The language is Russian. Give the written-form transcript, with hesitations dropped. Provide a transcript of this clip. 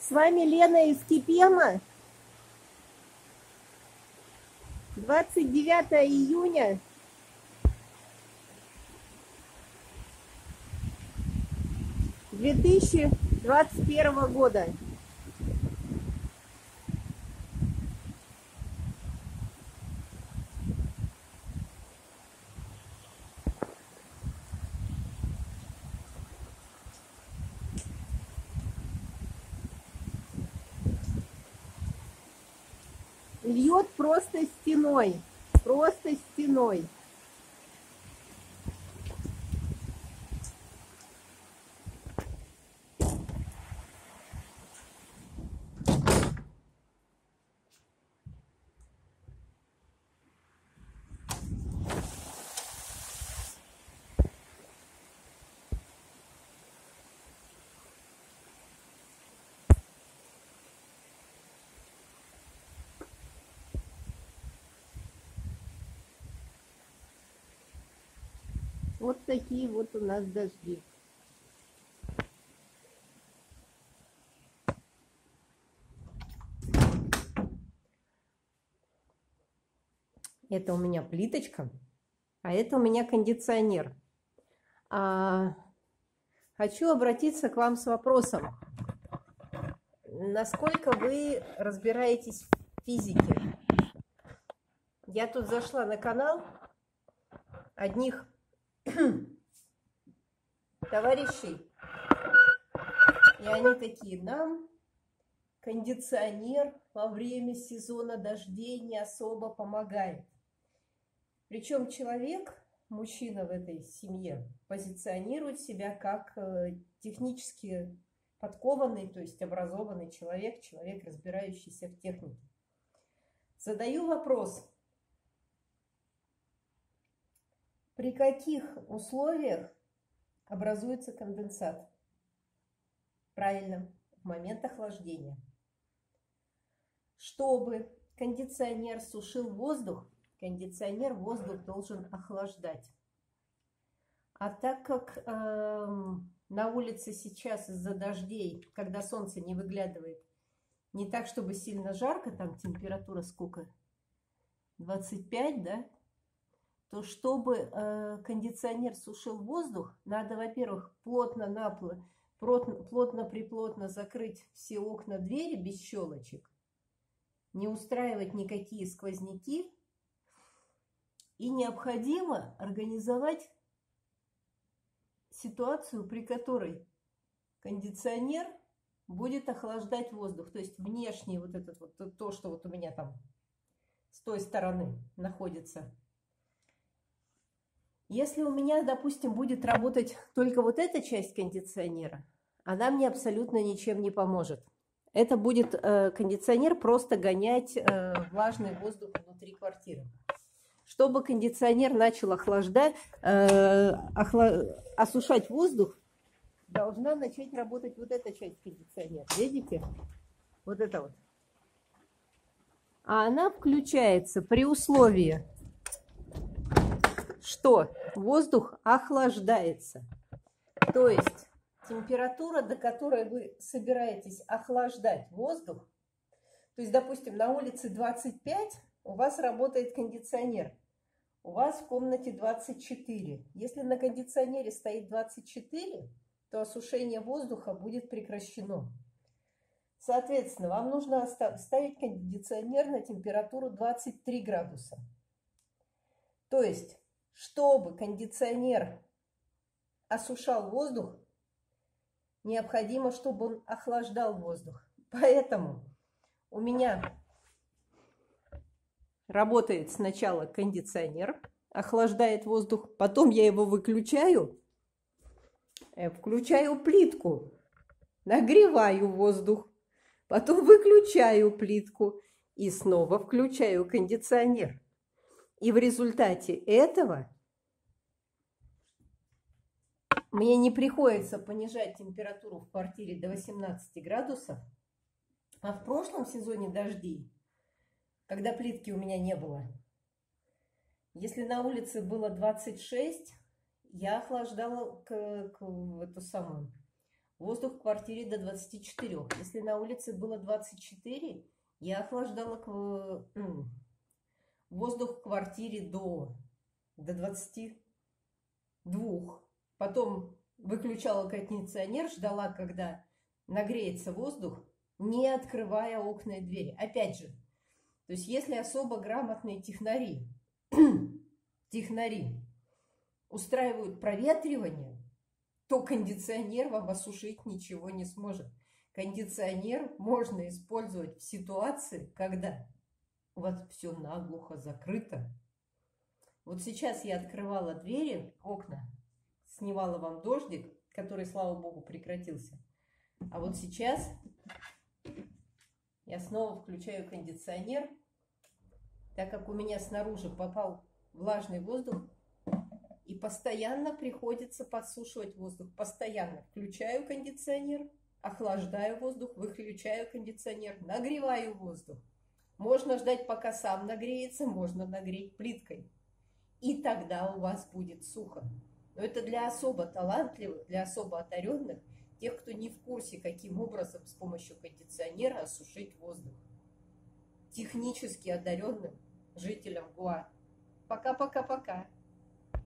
С вами Лена из Кипема. 29 июня 2021 года. Льет просто стеной. Просто стеной. Вот такие вот у нас дожди. Это у меня плиточка, а это у меня кондиционер. Хочу обратиться к вам с вопросом. Насколько вы разбираетесь в физике? Я тут зашла на канал одних товарищей, и они такие: нам кондиционер во время сезона дождей не особо помогает. Причем человек, мужчина в этой семье, позиционирует себя как технически подкованный, то есть образованный человек, человек, разбирающийся в технике. Задаю вопрос: при каких условиях образуется конденсат? Правильно, в момент охлаждения. Чтобы кондиционер сушил воздух, кондиционер воздух должен охлаждать. А так как на улице сейчас из-за дождей, когда солнце не выглядывает, не так, чтобы сильно жарко, там температура сколько? 25, да? То чтобы кондиционер сушил воздух, надо, во-первых, плотно-приплотно закрыть все окна, двери без щелочек, не устраивать никакие сквозняки, и необходимо организовать ситуацию, при которой кондиционер будет охлаждать воздух. То есть внешний вот этот вот, то, что вот у меня там с той стороны находится. Если у меня, допустим, будет работать только вот эта часть кондиционера, она мне абсолютно ничем не поможет. Это будет кондиционер просто гонять влажный воздух внутри квартиры. Чтобы кондиционер начал осушать воздух, должна начать работать вот эта часть кондиционера. Видите? Вот это вот. А она включается при условии, что воздух охлаждается. То есть температура, до которой вы собираетесь охлаждать воздух, то есть, допустим, на улице 25, у вас работает кондиционер, у вас в комнате 24. Если на кондиционере стоит 24, то осушение воздуха будет прекращено. Соответственно, вам нужно ставить кондиционер на температуру 23 градуса. То есть, чтобы кондиционер осушал воздух, необходимо, чтобы он охлаждал воздух. Поэтому у меня работает сначала кондиционер, охлаждает воздух, потом я его выключаю, включаю плитку, нагреваю воздух, потом выключаю плитку и снова включаю кондиционер. И в результате этого мне не приходится понижать температуру в квартире до 18 градусов, а в прошлом сезоне дождей, когда плитки у меня не было, если на улице было 26, я охлаждала Воздух в квартире до 24. Если на улице было 24, я охлаждала воздух в квартире до 22. Потом выключала кондиционер, ждала, когда нагреется воздух, не открывая окна и двери. Опять же, то есть если особо грамотные технари устраивают проветривание, то кондиционер вам осушить ничего не сможет. Кондиционер можно использовать в ситуации, когда у вас все наглухо закрыто. Вот сейчас я открывала двери, окна, снимала вам дождик, который, слава богу, прекратился. А вот сейчас я снова включаю кондиционер, так как у меня снаружи попал влажный воздух, и постоянно приходится подсушивать воздух. Постоянно включаю кондиционер, охлаждаю воздух, выключаю кондиционер, нагреваю воздух. Можно ждать, пока сам нагреется, можно нагреть плиткой. И тогда у вас будет сухо. Но это для особо талантливых, для особо одаренных, тех, кто не в курсе, каким образом с помощью кондиционера осушить воздух. Технически одаренным жителям Гоа. Пока-пока-пока.